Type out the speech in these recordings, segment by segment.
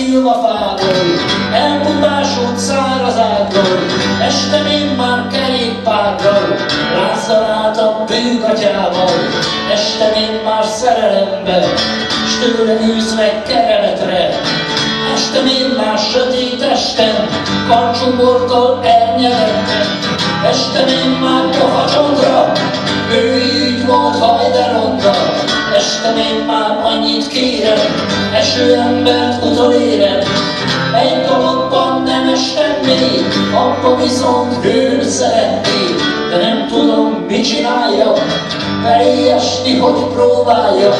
szilvafából, elbubásult szárazától, este én már kerékpárral, lázzal át a bűgatyával, este én már szerelembe, s tőle űzve kereletre, este én már sötét esten, karcsúbortól elnyedettem, este én már pofacsodra, ő így volt hajderonda, este én már annyit kérem, esőembert utolérem, egy dologban nem estem még, abba viszont hőn szeretnék, de nem tudom, mit csináljak, felé esni, hogy próbáljak.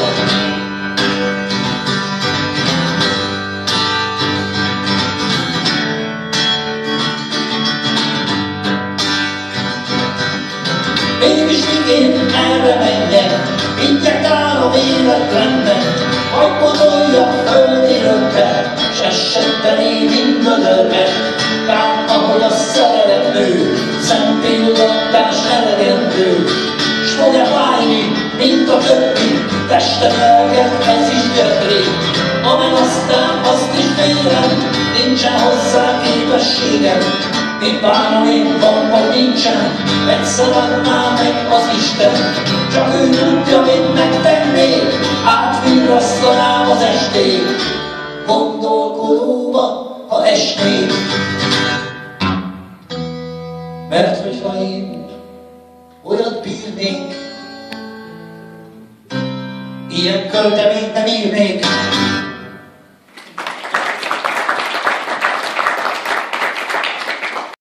Mégis én erre menjek, injektálom életemben, vagy potoljak földi rögbe, s esetben én mindödörbe. Kár, ahogy a szerelem nő, szempillantás elegendő, s fog-e fájni, mint a többi, testem lelkem, ez is gyötri. Amen aztán azt is félem, nincsen hozzá képességem, mit bánom én van, vagy nincsen, egyszer adná meg az Isten, csak ő tudja, mit megtennék, átvirrasztanám az estét, gondolkodóba, ha esnék. Mert hogyha én olyat bírnék, ilyen költeményt nem írnék,